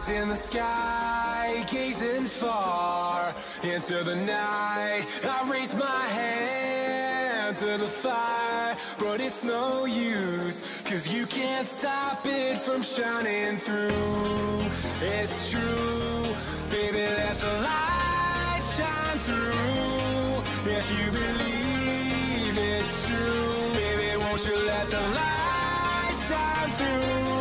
Eyes in the sky, gazing far into the night. I raise my hand to the fire, but it's no use, 'cause you can't stop it from shining through. It's true, baby, let the light shine through. If you believe it's true, baby, won't you let the light shine through?